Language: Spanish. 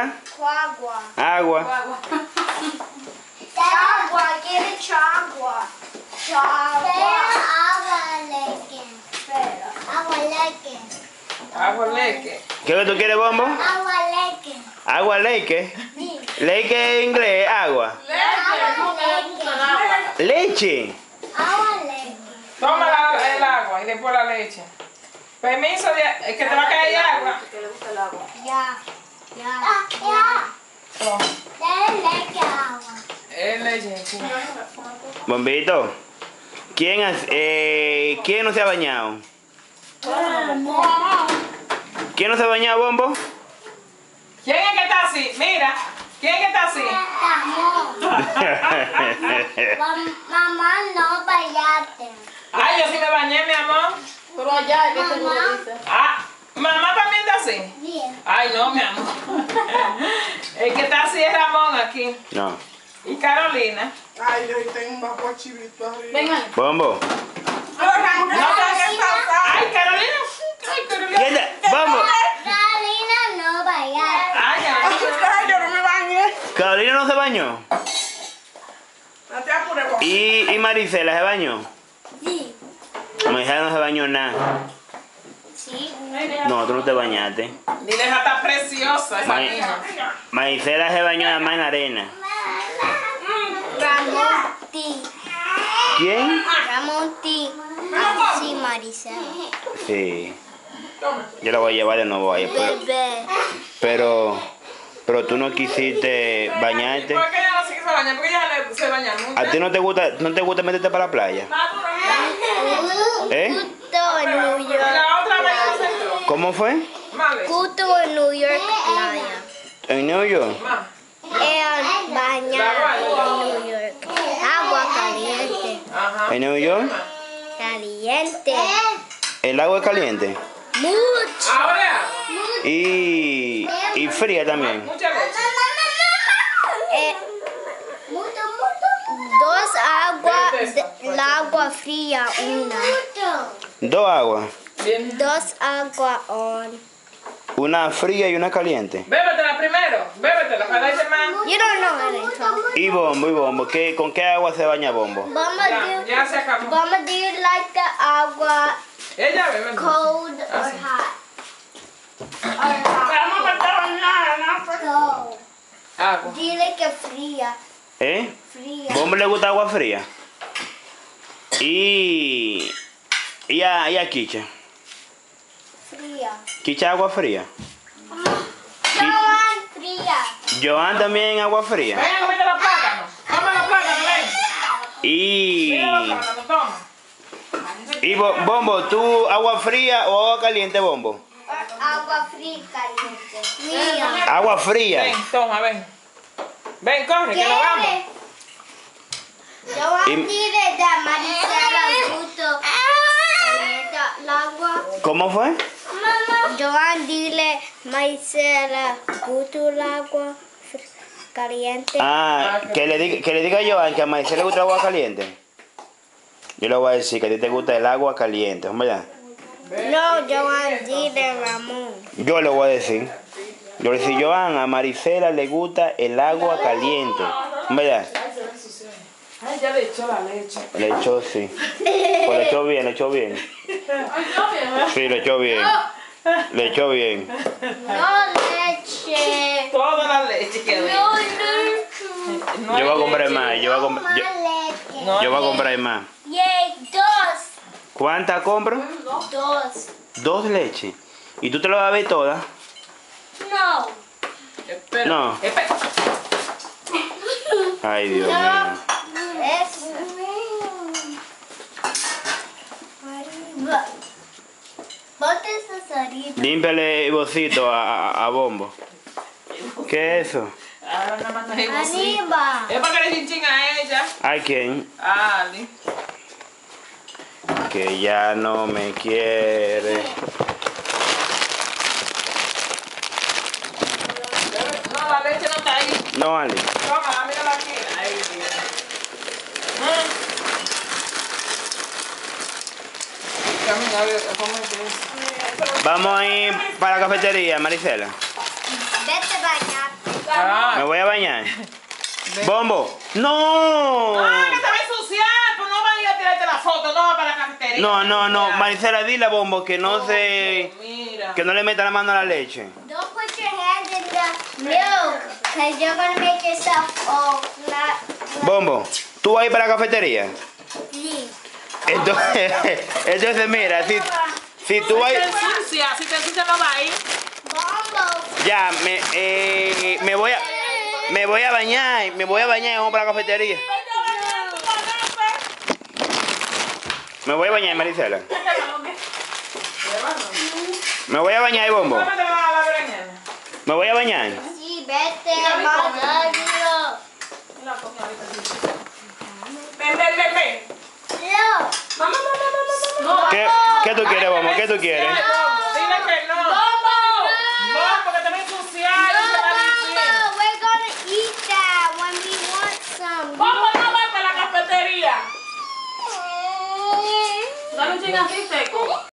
era? Agua. Agua. Agua, quiere chagua. Agua leque. Agua leque. Agua leque. ¿Qué es lo que tú quieres, Bombo? Agua leque. Agua leque. Leque en inglés, agua. Leche. Agua leque. Toma el agua y después la leche. Permiso, es que te va a caer agua. Ya. Toma. Dale leque agua. Es leche, sí. Bombito. ¿Quién no se ha bañado? ¿Quién no se ha bañado, Bombo? ¿Quién es que está así? Mira. ¿Quién es que está así? Mamá, no vayate. Ay, yo sí me bañé, mi amor. Pero allá, ¿qué se lo dice? Ah, ¿mamá también está así? Bien. Ay, no, mi amor. El que está así es Ramón aquí. No. Y Carolina. Ay, yo tengo un bajo chivito arriba. Venga. Bombo. No te hagas pasar. Ay, Carolina. Ay, Carolina. ¿Qué tal? Bombo. Carolina, no vayate. Ay, Carolina. Ay, yo no me bañé. Carolina no se bañó. No te apures, vos. ¿Y Maricela se bañó? Sí. Maricela no se bañó nada. Sí. No, tú no te bañaste. Dile, esa está preciosa esa May- niña. Maricela se bañó nada más en arena. Ramón T. ¿Quién? Ramón T. Sí, Maricela. Sí. Yo la voy a llevar de nuevo ahí. Bebé. Pero tú no quisiste bañarte. ¿Por qué ella no se quiso bañar? Porque ella no se baña nunca. ¿A ti no te gusta meterte para la playa? ¿Eh? Gusto en New Y York. la otra vez no se entró. ¿Cómo fue? Male. Gusto en New York playa. En New York. Ma. Bañar en New York. Agua caliente. Ajá. ¿En New York? Caliente. El agua es caliente. Mucho. Ahora, Y fría también. mucha leche. Dos aguas, la agua fría, una. Dos aguas. Bien. Dos agua on. Una fría y una caliente. Bébetela primero. Bébetela para darse más. You don't know anything. Y Bombo. ¿Con qué agua se baña Bombo? Ya se acabó. Mama, do you like the agua Ella bebe. cold or Ah, sí. hot? Vamos a meter bañar, ¿no? Cold. Agua. Dile que fría. ¿Eh? Fría. ¿Bombo le gusta agua fría? Y a Kicha. Fría. ¿Kicha agua fría? Joan, fría. Joan también agua fría. Venga, comete los plátanos. Toma los plátanos, ven. Mira los Y plátanos, toma. Bombo, ¿tú agua fría o agua caliente, Bombo? Agua fría caliente. Fría. Agua fría. Ven, toma, ven. Ven, corre, que nos vamos. Joan, dile de Maricela gusto caliente el agua. ¿Cómo fue? Joan, dile Maricela gusto el agua caliente. Ah, que le diga a Joan que a Maricela le gusta el agua caliente. Yo le voy a decir que a ti te gusta el agua caliente, ¿verdad? No, Joan, dile Ramón. Yo le voy a decir. Yo le voy a decir, Joan, a Maricela le gusta el agua caliente, ¿verdad? Ay, ya le echó la leche. Le echó, sí. Pues le echó bien. Sí, le echó bien. Le echó bien. No leche. Toda la leche quedó. No leche. No Yo voy a hay comprar leche. más. No más leche. Yo voy a comprar más. Yay, dos. ¿Cuántas compro? Dos. 2 leches. ¿Y tú te las vas a ver todas? No. Espera. No. Espera. Ay, Dios mío. Es. Bote esa sarita. Límpiale el bocito a Bombo. ¿Qué es eso? Ahora nada más hay bolsita. Arriba. Es para que le chinchín a ella. ¿A quién? A Ali. Que ya no me quiere. No, la leche no está ahí. No, Ali. Toma, mírala aquí. Ahí, Dios. Camina, a ver, cómete eso. Vamos a ir para la cafetería, Maricela. Vete a bañar. Ah. Me voy a bañar. Bombo. ¡No! Ay, que se va a ensuciar, pues no van a ir a tirarte la foto, no va para la cafetería. No. Marisela, dile a Bombo que no se... Mira. Que no le meta la mano a la leche. Don't put your hand in the milk, because you're going to make yourself all flat. Bombo, ¿tú vas a ir para la cafetería? Sí. Entonces mira, si tú vas... Si te ensucia no va a ir. Bombo. Ya, me voy a bañar y vamos para la cafetería. Me voy a bañar, Marisela. Me voy a bañar, Bombo. ¿Cómo te vas a la mañana? Me voy a bañar. Sí, vete, mamá. Ven. No. No. ¿Qué tú quieres, Bombo? ¿Qué tú quieres? Dile que no. Bombo, que te va a ensuciar. y te va a decir. Bombo, we're going to eat that when we want some. Bombo no va para la cafetería. Dale un chin así seco.